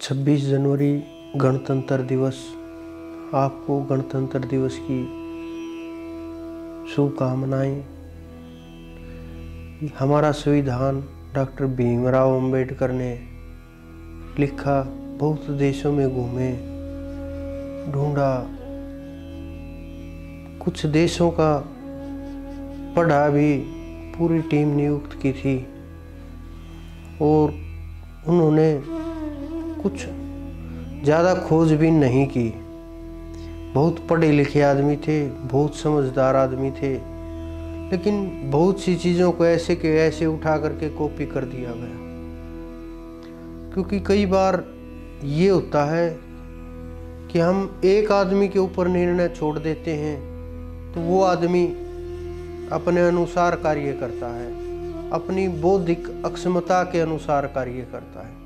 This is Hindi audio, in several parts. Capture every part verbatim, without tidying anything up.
छब्बीस जनवरी गणतंत्र दिवस। आपको गणतंत्र दिवस की शुभकामनाएं। हमारा संविधान डॉक्टर भीमराव अंबेडकर ने लिखा, बहुत देशों में घूमे, ढूंढा, कुछ देशों का पढ़ा भी, पूरी टीम नियुक्त की थी और उन्होंने कुछ ज़्यादा खोजबीन नहीं की। बहुत पढ़े लिखे आदमी थे, बहुत समझदार आदमी थे, लेकिन बहुत सी चीज़ों को ऐसे के ऐसे उठा करके कॉपी कर दिया गया। क्योंकि कई बार ये होता है कि हम एक आदमी के ऊपर निर्णय छोड़ देते हैं तो वो आदमी अपने अनुसार कार्य करता है, अपनी बौद्धिक अक्षमता के अनुसार कार्य करता है।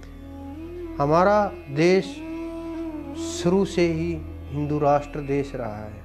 हमारा देश शुरू से ही हिंदू राष्ट्र देश रहा है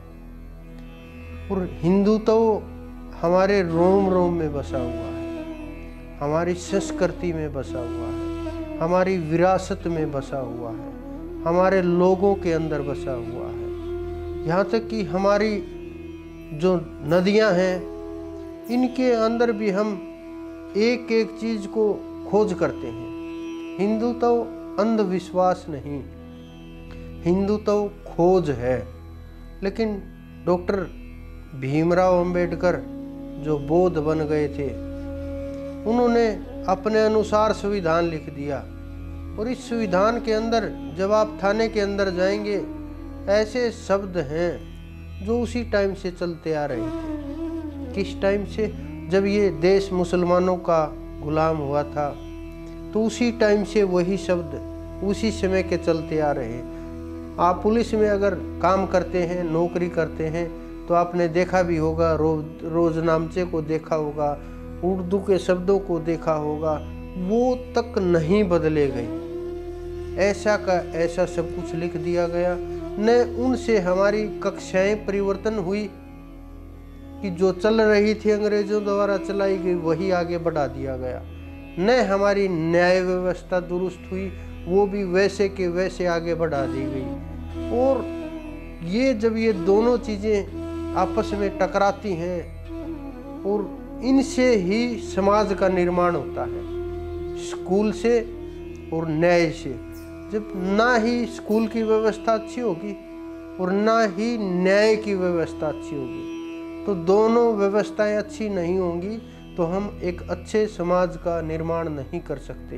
और हिंदू तो हमारे रोम रोम में बसा हुआ है, हमारी संस्कृति में बसा हुआ है, हमारी विरासत में बसा हुआ है, हमारे लोगों के अंदर बसा हुआ है। यहाँ तक कि हमारी जो नदियाँ हैं, इनके अंदर भी हम एक एक चीज़ को खोज करते हैं। हिंदू तो अंधविश्वास नहीं, हिंदू तो खोज है। लेकिन डॉक्टर भीमराव अंबेडकर जो बौद्ध बन गए थे, उन्होंने अपने अनुसार संविधान लिख दिया और इस संविधान के अंदर जब आप थाने के अंदर जाएंगे, ऐसे शब्द हैं जो उसी टाइम से चलते आ रहे थे। किस टाइम से? जब ये देश मुसलमानों का गुलाम हुआ था, तो उसी टाइम से वही शब्द उसी समय के चलते आ रहे हैं। आप पुलिस में अगर काम करते हैं, नौकरी करते हैं, तो आपने देखा भी होगा, रोज रोजनामचे को देखा होगा, उर्दू के शब्दों को देखा होगा, वो तक नहीं बदले गए। ऐसा का ऐसा सब कुछ लिख दिया गया। न उनसे हमारी कक्षाएं परिवर्तन हुई कि जो चल रही थी अंग्रेजों द्वारा चलाई गई वही आगे बढ़ा दिया गया, न हमारी न्याय व्यवस्था दुरुस्त हुई, वो भी वैसे के वैसे आगे बढ़ा दी गई। और ये जब ये दोनों चीज़ें आपस में टकराती हैं और इनसे ही समाज का निर्माण होता है, स्कूल से और न्याय से। जब ना ही स्कूल की व्यवस्था अच्छी होगी और ना ही न्याय की व्यवस्था अच्छी होगी, तो दोनों व्यवस्थाएं अच्छी नहीं होंगी तो हम एक अच्छे समाज का निर्माण नहीं कर सकते।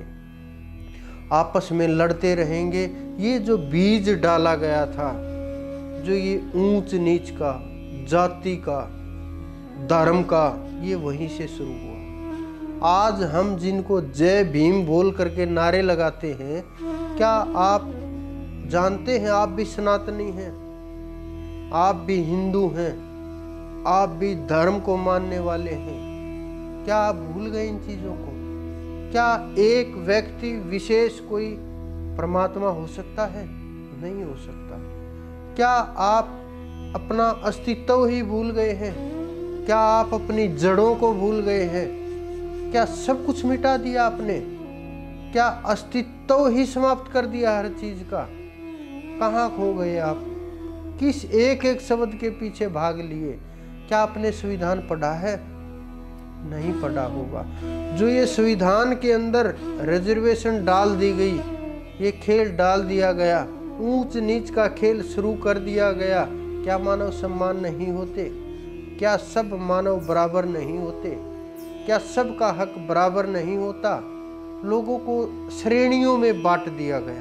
आपस में लड़ते रहेंगे। ये जो बीज डाला गया था, जो ये ऊंच नीच का, जाति का, धर्म का, ये वहीं से शुरू हुआ। आज हम जिनको जय भीम बोल करके नारे लगाते हैं, क्या आप जानते हैं आप भी सनातनी हैं, आप भी हिंदू हैं, आप भी धर्म को मानने वाले हैं? क्या आप भूल गए इन चीज़ों को? क्या एक व्यक्ति विशेष कोई परमात्मा हो सकता है? नहीं हो सकता। क्या आप अपना अस्तित्व ही भूल गए हैं? क्या आप अपनी जड़ों को भूल गए हैं? क्या सब कुछ मिटा दिया आपने? क्या अस्तित्व ही समाप्त कर दिया हर चीज का? कहाँ खो गए आप? किस एक एक शब्द के पीछे भाग लिए? क्या आपने संविधान पढ़ा है? नहीं पढ़ा होगा। जो ये संविधान के अंदर रिजर्वेशन डाल दी गई, ये खेल डाल दिया गया, ऊंच नीच का खेल शुरू कर दिया गया, क्या मानव सम्मान नहीं होते? क्या सब मानव बराबर नहीं होते? क्या सबका हक बराबर नहीं होता? लोगों को श्रेणियों में बांट दिया गया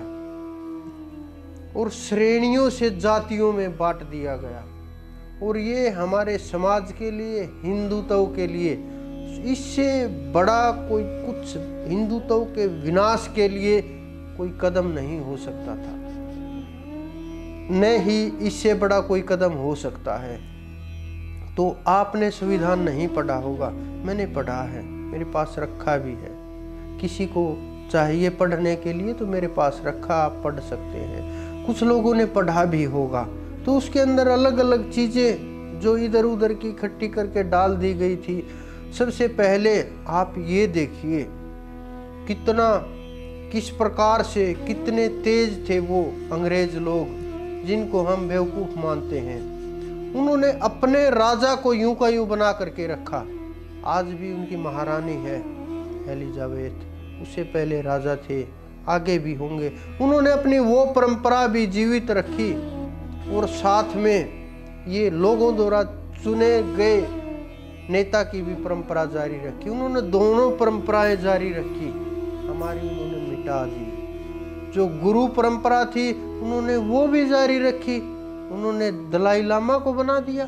और श्रेणियों से जातियों में बांट दिया गया। और ये हमारे समाज के लिए, हिंदुत्व के लिए, इससे बड़ा कोई कुछ हिंदुत्व के विनाश के लिए कोई कदम नहीं हो सकता था, न ही इससे बड़ा कोई कदम हो सकता है। तो आपने संविधान नहीं पढ़ा होगा, मैंने पढ़ा है, मेरे पास रखा भी है। किसी को चाहिए पढ़ने के लिए तो मेरे पास रखा, आप पढ़ सकते हैं। कुछ लोगों ने पढ़ा भी होगा, तो उसके अंदर अलग अलग चीज़ें जो इधर उधर की इकट्ठी करके डाल दी गई थी। सबसे पहले आप ये देखिए कितना किस प्रकार से कितने तेज थे वो अंग्रेज लोग जिनको हम बेवकूफ़ मानते हैं। उन्होंने अपने राजा को यूं का यूं बना करके रखा। आज भी उनकी महारानी है एलिजाबेथ, उससे पहले राजा थे, आगे भी होंगे। उन्होंने अपनी वो परंपरा भी जीवित रखी और साथ में ये लोगों द्वारा चुने गए नेता की भी परंपरा जारी रखी। उन्होंने दोनों परंपराएं जारी रखी, हमारी उन्होंने मिटा दी। जो गुरु परंपरा थी उन्होंने वो भी जारी रखी। उन्होंने दलाई लामा को बना दिया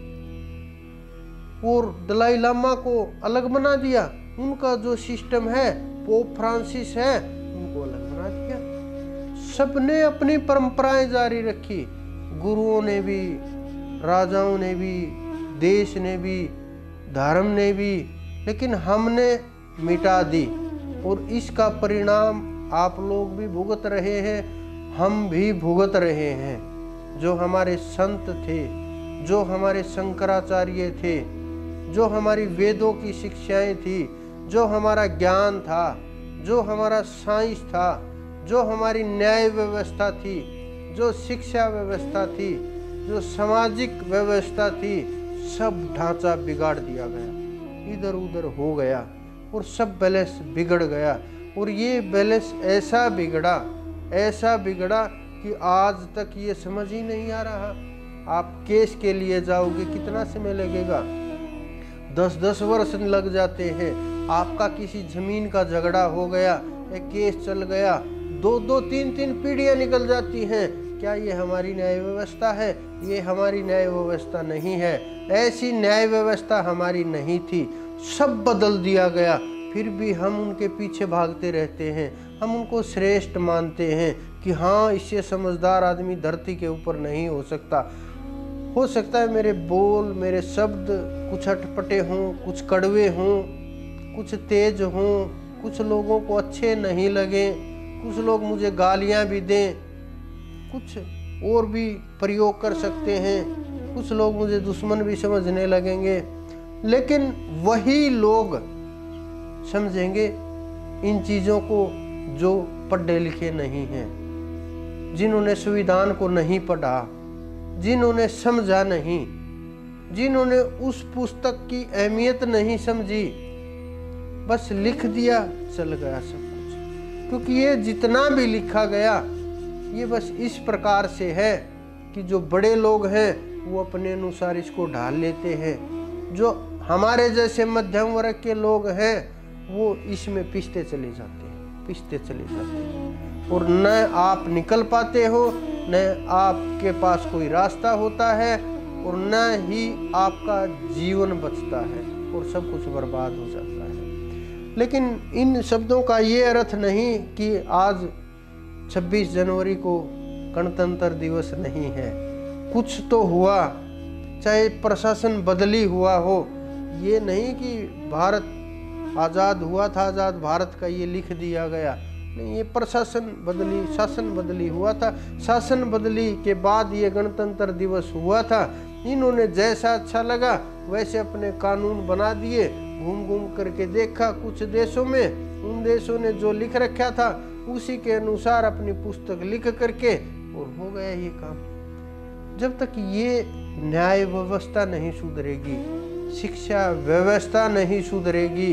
और दलाई लामा को अलग बना दिया। उनका जो सिस्टम है, पोप फ्रांसिस है, उनको अलग बना दिया। सबने अपनी परंपराएं जारी रखी, गुरुओं ने भी, राजाओं ने भी, देश ने भी, धर्म ने भी, लेकिन हमने मिटा दी। और इसका परिणाम आप लोग भी भुगत रहे हैं, हम भी भुगत रहे हैं। जो हमारे संत थे, जो हमारे शंकराचार्य थे, जो हमारी वेदों की शिक्षाएं थी, जो हमारा ज्ञान था, जो हमारा साइंस था, जो हमारी न्याय व्यवस्था थी, जो शिक्षा व्यवस्था थी, जो सामाजिक व्यवस्था थी, सब ढांचा बिगाड़ दिया गया, इधर उधर हो गया और सब बैलेंस बिगड़ गया। और ये बैलेंस ऐसा बिगड़ा, ऐसा बिगड़ा कि आज तक ये समझ ही नहीं आ रहा। आप केस के लिए जाओगे, कितना समय लगेगा? दस दस वर्ष लग जाते हैं। आपका किसी जमीन का झगड़ा हो गया, एक केस चल गया, दो दो तीन तीन पीढ़ियां निकल जाती हैं। क्या ये हमारी न्याय व्यवस्था है? ये हमारी न्याय व्यवस्था नहीं है। ऐसी न्याय व्यवस्था हमारी नहीं थी, सब बदल दिया गया। फिर भी हम उनके पीछे भागते रहते हैं, हम उनको श्रेष्ठ मानते हैं कि हाँ, इससे समझदार आदमी धरती के ऊपर नहीं हो सकता। हो सकता है मेरे बोल, मेरे शब्द कुछ अटपटे हों, कुछ कड़वे हों, कुछ तेज हों, कुछ लोगों को अच्छे नहीं लगे, कुछ लोग मुझे गालियां भी दें, कुछ और भी प्रयोग कर सकते हैं, कुछ लोग मुझे दुश्मन भी समझने लगेंगे, लेकिन वही लोग समझेंगे इन चीज़ों को जो पढ़े लिखे नहीं हैं, जिन्होंने संविधान को नहीं पढ़ा, जिन्होंने समझा नहीं, जिन्होंने उस पुस्तक की अहमियत नहीं समझी, बस लिख दिया, चल गया सब कुछ। क्योंकि ये जितना भी लिखा गया ये बस इस प्रकार से है कि जो बड़े लोग हैं वो अपने अनुसार इसको ढाल लेते हैं, जो हमारे जैसे मध्यम वर्ग के लोग हैं वो इसमें पिसते चले जाते हैं, पिसते चले जाते हैं, और न आप निकल पाते हो, न आपके पास कोई रास्ता होता है, और न ही आपका जीवन बचता है, और सब कुछ बर्बाद हो जाता है। लेकिन इन शब्दों का ये अर्थ नहीं कि आज छब्बीस जनवरी को गणतंत्र दिवस नहीं है। कुछ तो हुआ, चाहे प्रशासन बदली हुआ हो, ये नहीं कि भारत आज़ाद हुआ था, आज़ाद भारत का ये लिख दिया गया नहीं। ये प्रशासन बदली, शासन बदली हुआ था, शासन बदली के बाद ये गणतंत्र दिवस हुआ था। इन्होंने जैसा अच्छा लगा वैसे अपने कानून बना दिए, घूम घूम करके देखा कुछ देशों में, उन देशों ने जो लिख रखा था उसी के अनुसार अपनी पुस्तक लिख करके और हो गया ये काम। जब तक ये न्याय व्यवस्था नहीं सुधरेगी, शिक्षा व्यवस्था नहीं सुधरेगी,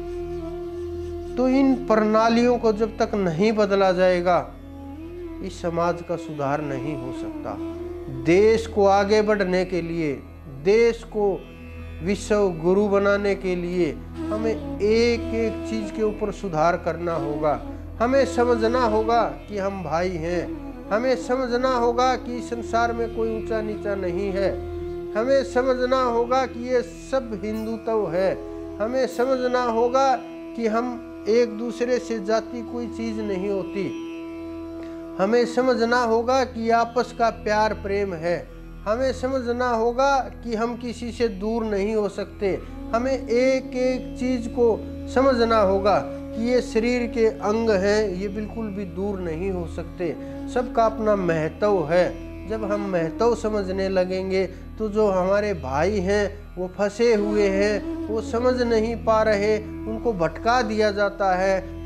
तो इन प्रणालियों को जब तक नहीं बदला जाएगा, इस समाज का सुधार नहीं हो सकता। देश को आगे बढ़ने के लिए, देश को विश्व गुरु बनाने के लिए हमें एक एक चीज के ऊपर सुधार करना होगा। हमें समझना होगा कि हम भाई हैं, हमें समझना होगा कि इस संसार में कोई ऊंचा नीचा नहीं है, हमें समझना होगा कि ये सब हिंदुत्व है, हमें समझना होगा कि हम एक दूसरे से जाति कोई चीज नहीं होती, हमें समझना होगा कि आपस का प्यार प्रेम है, हमें समझना होगा कि हम किसी से दूर नहीं हो सकते, हमें एक एक चीज को समझना होगा कि ये शरीर के अंग हैं, ये बिल्कुल भी दूर नहीं हो सकते, सबका अपना महत्व है। जब हम महत्व समझने लगेंगे तो जो हमारे भाई हैं वो फंसे हुए हैं, वो समझ नहीं पा रहे, उनको भटका दिया जाता है,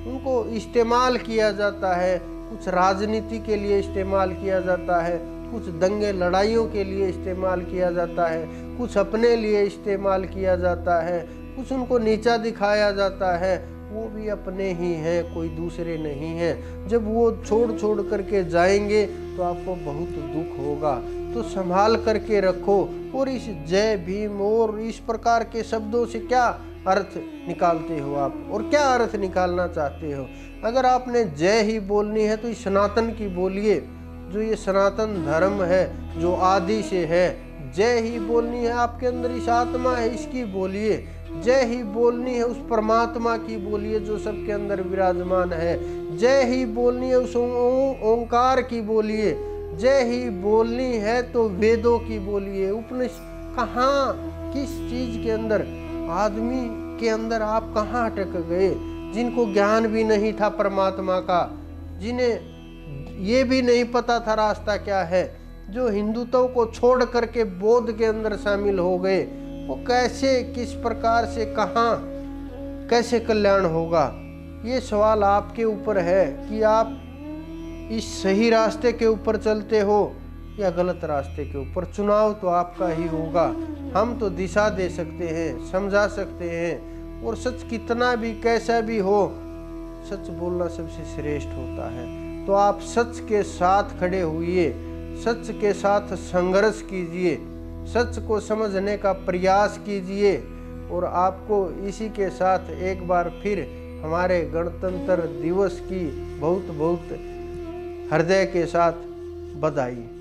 उनको इस्तेमाल किया जाता है, कुछ राजनीति के लिए इस्तेमाल किया जाता है, कुछ दंगे लड़ाइयों के लिए इस्तेमाल किया जाता है, कुछ अपने लिए इस्तेमाल किया जाता है, कुछ उनको नीचा दिखाया जाता है। वो भी अपने ही हैं, कोई दूसरे नहीं हैं। जब वो छोड़ छोड़ करके जाएंगे तो आपको बहुत दुख होगा। तो संभाल करके रखो। और इस जय भीम और इस प्रकार के शब्दों से क्या अर्थ निकालते हो आप, और क्या अर्थ निकालना चाहते हो? अगर आपने जय ही बोलनी है तो इस सनातन की बोलिए, जो ये सनातन धर्म है, जो आदि से है। जय ही बोलनी है, आपके अंदर इस आत्मा है, इसकी बोलिए। जय ही बोलनी है उस परमात्मा की बोलिए जो सबके अंदर विराजमान है। जय ही बोलनी है उस ओंकार की बोलिए। जय ही बोलनी है तो वेदों की बोलिए। उपनिषद कहाँ, किस चीज के अंदर, आदमी के अंदर आप कहाँ अटक गए? जिनको ज्ञान भी नहीं था परमात्मा का, जिन्हें ये भी नहीं पता था रास्ता क्या है, जो हिंदुत्व को छोड़ करके बौद्ध के अंदर शामिल हो गए, वो कैसे, किस प्रकार से, कहाँ, कैसे कल्याण होगा? ये सवाल आपके ऊपर है कि आप इस सही रास्ते के ऊपर चलते हो या गलत रास्ते के ऊपर। चुनाव तो आपका ही होगा। हम तो दिशा दे सकते हैं, समझा सकते हैं, और सच कितना भी कैसा भी हो, सच बोलना सबसे श्रेष्ठ होता है। तो आप सच के साथ खड़े हुइए, सच के साथ संघर्ष कीजिए, सच को समझने का प्रयास कीजिए। और आपको इसी के साथ एक बार फिर हमारे गणतंत्र दिवस की बहुत बहुत हृदय के साथ बधाई।